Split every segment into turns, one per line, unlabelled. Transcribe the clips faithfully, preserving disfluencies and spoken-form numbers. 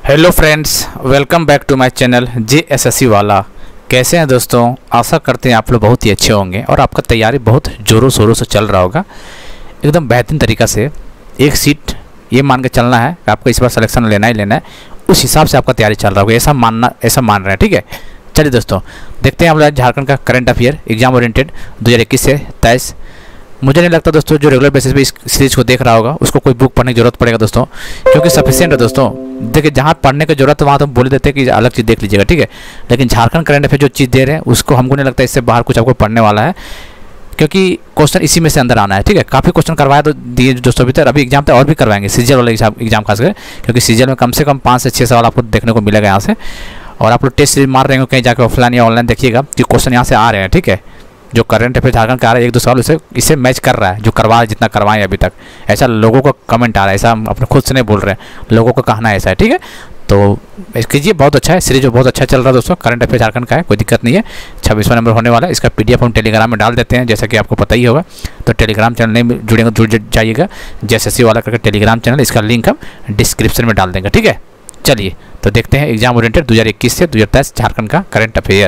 Hello friends, welcome back to my channel J S S C वाला। कैसे हैं दोस्तों? आशा करते हैं आप लोग बहुत ही अच्छे होंगे और आपका तैयारी बहुत ज़ोरों शोरों से चल रहा होगा, एकदम बेहतरीन तरीक़ा से। एक सीट ये मान के चलना है कि आपको इस बार सिलेक्शन लेना ही लेना है, उस हिसाब से आपका तैयारी चल रहा होगा, ऐसा मानना ऐसा मान रहे हैं। ठीक है, चलिए दोस्तों देखते हैं हम लोग झारखंड का करंट अफेयर एग्जाम ओरिएंटेड दो हज़ार इक्कीस से तेईस। मुझे नहीं लगता दोस्तों जो रेगुलर बेसिस पे इस सीरीज़ को देख रहा होगा उसको कोई बुक पढ़ने की जरूरत पड़ेगा दोस्तों, क्योंकि सफिशिएंट है दोस्तों। देखिए जहाँ पढ़ने की जरूरत है वहाँ तो हम बोल देते हैं कि अलग चीज़ देख लीजिएगा, ठीक है। लेकिन झारखंड करंट अफेयर जो चीज़ दे रहे हैं उसको हमको नहीं लगता इससे बाहर कुछ आपको पढ़ने वाला है, क्योंकि क्वेश्चन इसी में से अंदर आना है। ठीक है, काफ़ी क्वेश्चन करवाया तो दिए दोस्तों, अभी तक अभी एग्जाम तक और भी करवाएंगे सीजल वाले एग्जाम खास कर, क्योंकि सीजल में कम से कम पाँच से छः सवाल आपको देखने को मिलेगा यहाँ से। और आप लोग टेस्ट सीरीज मार रहे हो कहीं जाकर ऑफलाइन या ऑनलाइन देखिएगा कि क्वेश्चन यहाँ से आ रहे हैं। ठीक है, जो करंट अफेयर झारखंड का आ रहा है एक दो सवाल उसे इसे मैच कर रहा है, जो करवा जितना करवाएं अभी तक, ऐसा लोगों का कमेंट आ रहा है, ऐसा हम अपने खुद से नहीं बोल रहे हैं, लोगों का कहना ऐसा है। ठीक है, तो कीजिए, बहुत अच्छा है सीरीज, बहुत अच्छा चल रहा है दोस्तों। करंट अफेयर झारखंड का है, कोई दिक्कत नहीं है। छब्बीसवां नंबर होने वाला है, इसका पीडीएफ हम टेलीग्राम में डाल देते हैं, जैसा कि आपको पता ही होगा। तो टेलीग्राम चैनल में जुड़ेंगे जुड़ जाइएगा, जेएसएससी वाला करके टेलीग्राम चैनल, इसका लिंक हम डिस्क्रिप्शन में डाल देंगे। ठीक है, चलिए तो देखते हैं एग्जाम ओरिएंटेड दो हज़ार इक्कीस से दो हज़ार तेईस झारखंड का करंट अफेयर।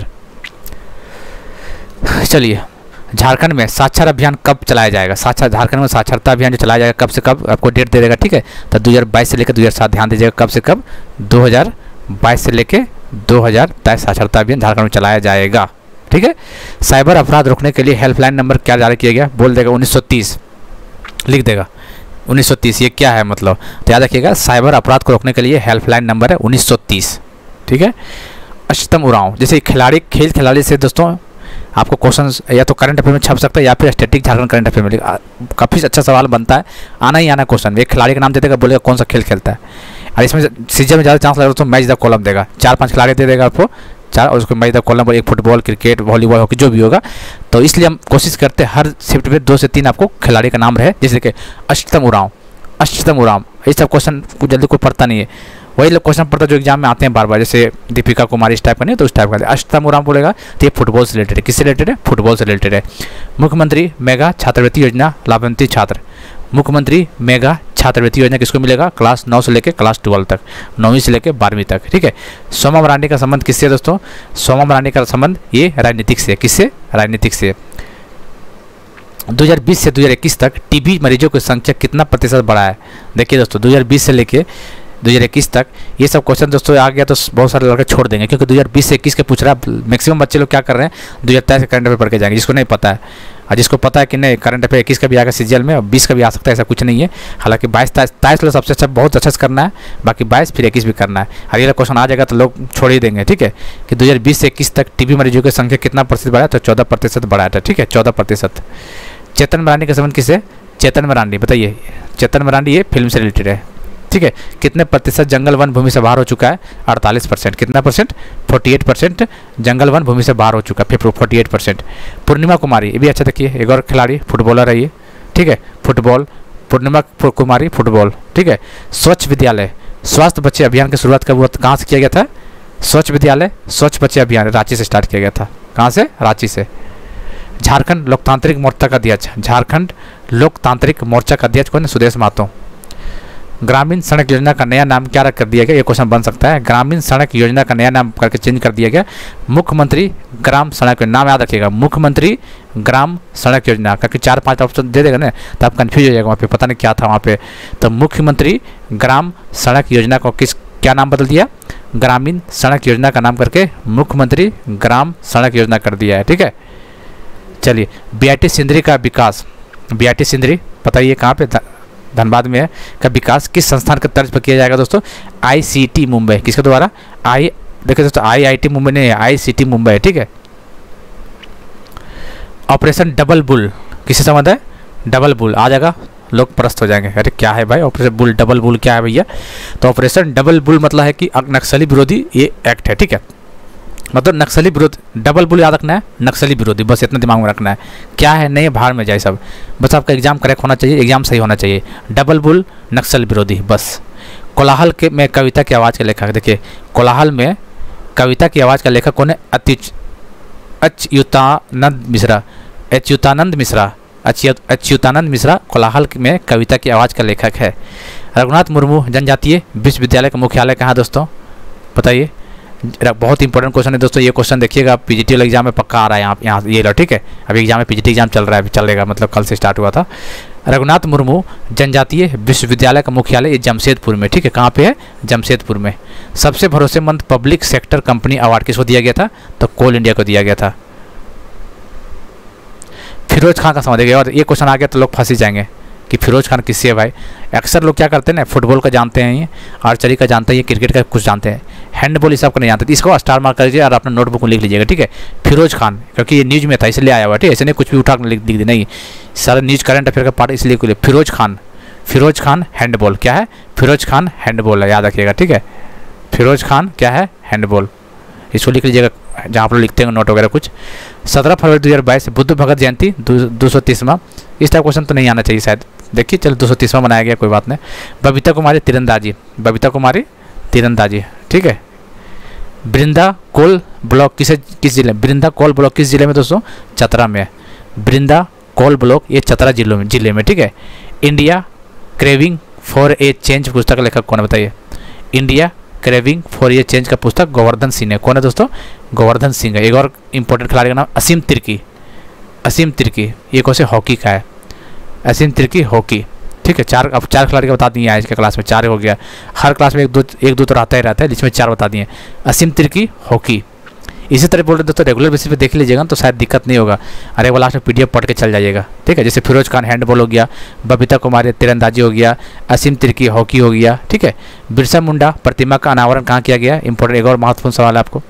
चलिए, झारखंड में साक्षर अभियान कब चलाया जाएगा? साक्षर झारखंड में साक्षरता अभियान जो चलाया जाएगा कब से कब, आपको डेट दे देगा। ठीक है, तो दो हज़ार बाईस से लेकर दो हज़ार सात ध्यान दीजिएगा, कब से कब, दो हज़ार बाईस से लेकर दो हज़ार तेईस साक्षरता अभियान झारखंड में चलाया जाएगा। ठीक है, साइबर अपराध रोकने के लिए हेल्पलाइन नंबर क्या जारी किया गया? बोल देगा उन्नीस सौ तीस, लिख देगा उन्नीस सौ तीस। ये क्या है मतलब, तो याद रखिएगा साइबर अपराध को रोकने के लिए हेल्पलाइन नंबर है उन्नीस सौ तीस। ठीक है, अष्टम उरांव, जैसे खिलाड़ी खेल खिलाड़ी से दोस्तों आपको क्वेश्चन या तो करंट अफेयर में छप सकता है या फिर स्टैटिक झारखंड करंट अफेयर में, काफ़ी अच्छा सवाल बनता है, आना ही आना क्वेश्चन। एक खिलाड़ी का नाम दे देगा, बोलेगा कौन सा खेल खेलता है, और इसमें सीजन में ज़्यादा चांस लगेगा तो मैच द कॉलम देगा, चार पांच खिलाड़ी दे देगा आपको चार, और उसको मैच द कॉलम पर एक फुटबॉल, क्रिकेट, वॉलीबॉल, हॉकी जो भी होगा। तो इसलिए हम कोशिश करते हैं हर शिफ्ट में दो से तीन आपको खिलाड़ी का नाम रहे, जैसे कि अष्टम उरांव, अष्टम उरांव, ये सब क्वेश्चन को जल्दी कोई पढ़ता नहीं है, वही लोग क्वेश्चन पढ़ता जो एग्जाम में आते हैं बार बार, जैसे दीपिका कुमारी इस टाइप का नहीं तो उस टाइप का। अष्टम उरांव बोलेगा तो ये फुटबॉल से रिलेटेड है, किससे रिलेटेड है? फुटबॉल से रिलेटेड है। मुख्यमंत्री मेगा छात्रवृत्ति योजना लाभान्वित छात्र, मुख्यमंत्री मेगा छात्रवृत्ति योजना किसको मिलेगा? क्लास नौ से लेकर क्लास ट्वेल्व तक, नौवीं से लेकर बारहवीं तक। ठीक है, सोमा मरांडी का संबंध किससे दोस्तों? सोमा मरांडी का संबंध ये राजनीतिक से, किससे? राजनीतिक से। दो हज़ार बीस से दो हज़ार इक्कीस तक टीबी मरीजों की संख्या कितना प्रतिशत बढ़ा है? देखिए दोस्तों, दो हज़ार बीस से लेके दो हज़ार इक्कीस तक ये सब क्वेश्चन दोस्तों आ गया तो बहुत सारे लड़के छोड़ देंगे, क्योंकि दो हज़ार बीस से इक्कीस के पूछ रहा है। मैक्सिमम बच्चे लोग क्या कर रहे हैं, दो हज़ार तेईस के करंट अफेयर पढ़ के जाएंगे, जिसको नहीं पता है। और जिसको पता है कि नहीं करंट अफेयर इक्कीस का भी आएगा सीजीएल में और बीस का भी आ सकता है, ऐसा कुछ नहीं है। हालांकि बाईस तेईस लोग सबसे अच्छा बहुत अच्छा से करना है, बाकी बाईस फिर इक्कीस भी करना है। और ये क्वेश्चन आ जाएगा तो लोग छोड़ ही देंगे। ठीक है, कि दो हज़ार बीस से इक्कीस तक टीबी मरीजों की संख्या कितना प्रतिशत बढ़ा? तो चौदह प्रतिशत बढ़ा था। ठीक है, चौदह प्रतिशत। चेतन मरांडी का संबंध किससे? चेतन मरांडी, बताइए, चेतन मरांडी ये फिल्म से रिलेटेड है। ठीक है, कितने प्रतिशत जंगल वन भूमि से बाहर हो चुका है? अड़तालीस परसेंट। कितना परसेंट? अड़तालीस परसेंट जंगल वन भूमि से बाहर हो चुका है, फिर अड़तालीस परसेंट। पूर्णिमा कुमारी, ये भी अच्छा देखिए, एक और खिलाड़ी फुटबॉलर है ये। ठीक है, फुटबॉल, पूर्णिमा कुमारी फुटबॉल। ठीक है, स्वच्छ विद्यालय स्वास्थ्य बच्चे अभियान की शुरुआत कब कहाँ से किया गया था? स्वच्छ विद्यालय स्वच्छ बच्चे अभियान रांची से स्टार्ट किया गया था। कहाँ से? रांची से। झारखंड लोकतांत्रिक मोर्चा का अध्यक्ष, झारखंड लोकतांत्रिक मोर्चा का अध्यक्ष कौन है? सुदेश महतो। ग्रामीण सड़क योजना का नया नाम क्या कर दिया गया? ये क्वेश्चन बन सकता है। ग्रामीण सड़क योजना का नया नाम करके चेंज कर दिया गया, मुख्यमंत्री ग्राम सड़क, नाम याद रखिएगा, मुख्यमंत्री ग्राम सड़क योजना, क्योंकि चार पांच ऑप्शन दे देगा ना तो आप कंफ्यूज हो जाएगा, वहाँ पे पता नहीं क्या था वहाँ पे। तो मुख्यमंत्री ग्राम सड़क योजना को किस क्या नाम बदल दिया? ग्रामीण सड़क योजना का नाम करके मुख्यमंत्री ग्राम सड़क योजना कर दिया है। ठीक है, चलिए, बीआईटी सिंदरी का विकास, बीआईटी सिंदरी बताइए कहाँ पे? धनबाद में है। का विकास किस संस्थान के तर्ज पर किया जाएगा दोस्तों? आईसीटी मुंबई। किसके द्वारा? आई देखिए दोस्तों, आईआईटी मुंबई नहीं है, आईसीटी मुंबई है। ठीक है, ऑपरेशन डबल बुल किससे संबंध है? डबल बुल आ जाएगा, लोग प्रस्त हो जाएंगे, अरे क्या है भाई ऑपरेशन बुल, डबल बुल क्या है भैया? तो ऑपरेशन डबल बुल मतलब है कि नक्सली विरोधी ये एक्ट है। ठीक है, मतलब नक्सली विरोधी, डबल बुल याद रखना है, नक्सली विरोधी, बस इतना दिमाग में रखना है। क्या है नहीं बाहर में जाए सब, बस आपका एग्जाम करेक्ट होना चाहिए, एग्जाम सही होना चाहिए। डबल बुल नक्सल विरोधी, बस। कोलाहल के में कविता की आवाज़ का लेखक, देखिए कोलाहल में कविता की आवाज़ का लेखक कौन है? अत्युच अच्युतानंद मिश्रा, अच्युतानंद मिश्रा, अच्युतानंद मिश्रा कोलाहल में कविता की आवाज़ का लेखक है। रघुनाथ मुर्मू जनजातीय विश्वविद्यालय का मुख्यालय कहाँ दोस्तों, बताइए। बहुत इंपॉर्टेंट क्वेश्चन है दोस्तों, ये क्वेश्चन देखिएगा पीजीटी एग्जाम में पक्का आ रहा है यहाँ यहाँ ये लो, ठीक है। अभी एग्जाम में पीजीटी एग्जाम चल रहा है, अभी चलेगा, मतलब कल से स्टार्ट हुआ था। रघुनाथ मुर्मू जनजातीय विश्वविद्यालय का मुख्यालय ये जमशेदपुर में, ठीक है। कहाँ पे है, जमशेदपुर में। सबसे भरोसेमंद पब्लिक सेक्टर कंपनी अवार्ड किसको दिया गया था, तो कोल इंडिया को दिया गया था। फिरोज खान का समझिएगा, और ये क्वेश्चन आ गया तो लोग फंस ही जाएंगे कि फिरोज खान किससे है भाई। अक्सर लोग क्या करते हैं ना, फुटबॉल का जानते हैं, ये आर्चरी का जानते हैं, ये क्रिकेट का कुछ जानते हैं, हैंडबॉल इस सब को नहीं जानते। इसको स्टार मार्क कर लीजिए और अपना नोटबुक में लिख लीजिएगा, ठीक है। फिरोज खान, क्योंकि ये न्यूज़ में था इसलिए आया हुआ, ठीक है। ऐसे नहीं कुछ भी उठा कर लिख दी नहीं, सारा न्यूज़ करंट अफेयर का पार्ट इसलिए को फिरोज खान। फिरोज खान हैंडबॉल क्या है, फिरोज खान हैंडबॉल है, याद रखिएगा, ठीक है। फिरोज खान क्या है, हैंडबॉल, इसको लिख लीजिएगा जहाँ आप लोग लिखते हैं नोट वगैरह कुछ। सत्रह फरवरी दो हज़ार बाईस बुद्ध भगत जयंती दो सौ तीसवां, इस टाइप क्वेश्चन तो नहीं आना चाहिए शायद, देखिए चलो दो सौ तीसवां बनाया गया, कोई बात नहीं। बबीता कुमारी तीरंदाजी, बबीता कुमारी तीरंदाजी, ठीक है। बृंदा कोल ब्लॉक किस किस जिले में, बृंदा कोल ब्लॉक किस जिले में दोस्तों, चतरा में। बृंदा कोल ब्लॉक ये चतरा जिलों में जिले में, ठीक है। India craving for a change पुस्तक का लेखक कौन है, बताइए। India craving for a change का पुस्तक गोवर्धन सिंह है। कौन है दोस्तों, गोवर्धन सिंह है। एक और इंपॉर्टेंट खिलाड़ी का नाम असीम तिर्की, असीम तिर्की, ये कौन से हॉकी का है, असीम तिर्की हॉकी, ठीक है। चार अब चार खिलाड़ी का बता दिए आज के क्लास में, चार हो गया, हर क्लास में एक दो एक दो तो रहता ही रहता है, जिसमें चार बता दिए। असीम तिर्की हॉकी, इसी तरह बोल रहे दोस्तों, रेगुलर बेसिस पे देख लीजिएगा तो शायद दिक्कत नहीं होगा। अरे वो लास्ट में पीडीएफ पढ़ के चल जाइएगा, ठीक है। जैसे फिरोज खान हैंडबॉल हो गया, बबीता कुमारी तीरंदाजी हो गया, असीम तिर्की हॉकी हो गया, ठीक है। बिरसा मुंडा प्रतिमा का अनावरण कहाँ किया गया, इंपॉर्टेंट एक और महत्वपूर्ण सवाल है आपको।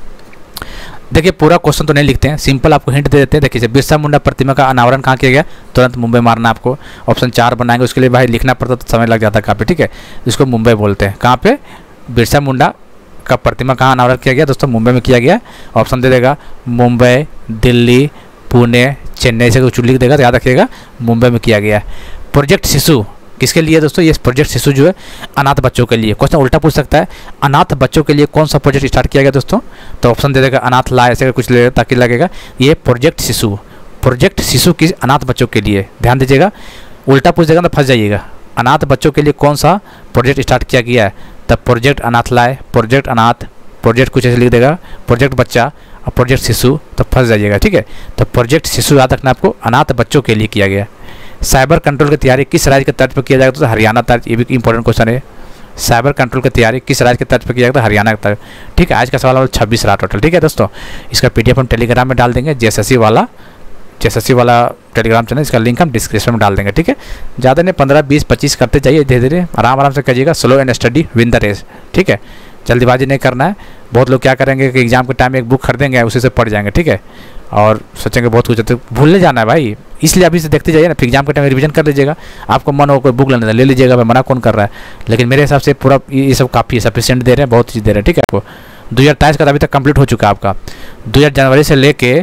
देखिए पूरा क्वेश्चन तो नहीं लिखते हैं, सिंपल आपको हिंट दे देते हैं। देखिए बिरसा मुंडा प्रतिमा का अनावरण कहाँ किया गया, तुरंत मुंबई मारना आपको। ऑप्शन चार बनाएंगे, उसके लिए भाई लिखना पड़ता तो समय लग जाता काफ़ी, ठीक है। इसको मुंबई बोलते हैं। कहाँ पे, बिरसा मुंडा का प्रतिमा कहाँ अनावरण किया गया दोस्तों, मुंबई में किया गया। ऑप्शन दे देगा मुंबई, दिल्ली, पुणे, चेन्नई से कुछ लिख देगा तो याद रखिएगा मुंबई में किया गया। प्रोजेक्ट शिशु किसके लिए दोस्तों, ये प्रोजेक्ट शिशु जो है अनाथ बच्चों के लिए। क्वेश्चन उल्टा पूछ सकता है, अनाथ बच्चों के लिए कौन सा प्रोजेक्ट स्टार्ट किया गया दोस्तों, तो ऑप्शन दे देगा अनाथ ला, ऐसे कुछ ले ताकि लगेगा ये प्रोजेक्ट शिशु, प्रोजेक्ट शिशु किस अनाथ बच्चों के लिए। ध्यान दीजिएगा, उल्टा पूछ देगा तो फंस जाइएगा। अनाथ बच्चों के लिए कौन सा प्रोजेक्ट स्टार्ट किया गया है, तब प्रोजेक्ट अनाथ लाए, प्रोजेक्ट अनाथ, प्रोजेक्ट कुछ ऐसे लिख देगा, प्रोजेक्ट बच्चा और प्रोजेक्ट शिशु, तो फंस जाइएगा, ठीक है। तो प्रोजेक्ट शिशु याद रखना आपको, अनाथ बच्चों के लिए किया गया। साइबर कंट्रोल की तैयारी किस राज्य के तर्ज पर किया जाएगा, तो हरियाणा तर्ज, ये भी इंपॉर्टेंट क्वेश्चन है। साइबर कंट्रोल की तैयारी किस राज्य के तर्ज पर किया जाएगा, हरियाणा का तर्ज, ठीक है। आज का सवाल छब्बीस रहा टोटल, ठीक है दोस्तों। इसका पीडीएफ हम टेलीग्राम में डाल देंगे, जेएसएससी वाला जेएसएससी वाला टेलीग्राम चैनल, इसका लिंक हम डिस्क्रिप्शन में डाल देंगे, ठीक है। ज़्यादा नहीं, पंद्रह बीस पच्चीस करते जाइए, धीरे धीरे आराम आराम से करिएगा। Slow and steady win the race, ठीक है। जल्दीबाजी नहीं करना है। बहुत लोग क्या करेंगे कि एग्जाम के टाइम में एक बुक खरीदेंगे, उसी से पढ़ जाएंगे, ठीक है, और सोचेंगे बहुत कुछ, तो भूलने जाना है भाई, इसलिए अभी से देखते जाइए ना, फिर एग्जाम के टाइम में रिवीजन कर लीजिएगा। आपको मन हो कोई बुक लेने ले लीजिएगा, मैं मना कौन कर रहा है, लेकिन मेरे हिसाब से पूरा ये सब काफ़ी सफिशिएंट दे रहे हैं, बहुत चीज़ दे रहे हैं, ठीक है। आपको दो हज़ार तेईस का अभी तक कंप्लीट हो चुका है आपका। दो हज़ार जनवरी से लेके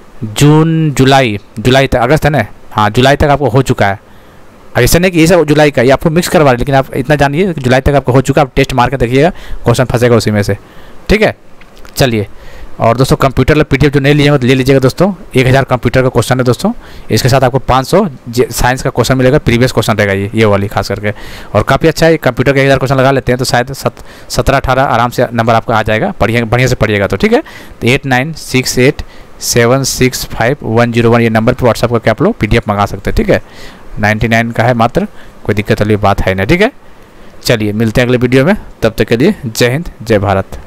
जून जुलाई जुलाई तक, अगस्त है ना, हाँ जुलाई तक आपको हो चुका है। अब ऐसा नहीं कि ये सब जुलाई का, ये आपको मिक्स करवा रहे, लेकिन आप इतना जानिए कि जुलाई तक आपको हो चुका है। आप टेस्ट मार के देखिएगा, क्वेश्चन फंसेगा उसी में से, ठीक है। चलिए, और दोस्तों कंप्यूटर पीडीएफ जो नहीं लीजिएगा तो ले लीजिएगा दोस्तों। एक हज़ार कंप्यूटर का क्वेश्चन है दोस्तों, इसके साथ आपको पाँच सौ साइंस का क्वेश्चन मिलेगा, प्रीवियस क्वेश्चन रहेगा ये ये वाली खास करके, और काफ़ी अच्छा है। कंप्यूटर के एक हज़ार क्वेश्चन लगा लेते हैं तो शायद सत सत्रह अठारह आराम से नंबर आपका आ जाएगा, बढ़िया बढ़िया से पढ़िएगा तो, ठीक है। तो eight nine six eight seven six five one zero one ये नंबर पर व्हाट्सअप करके आप लोग पीडीएफ मंगा सकते हैं, ठीक है। नाइन्टी नाइन का है मात्र, कोई दिक्कत वाली बात है ना, ठीक है। चलिए मिलते हैं अगले वीडियो में, तब तक के लिए जय हिंद जय भारत।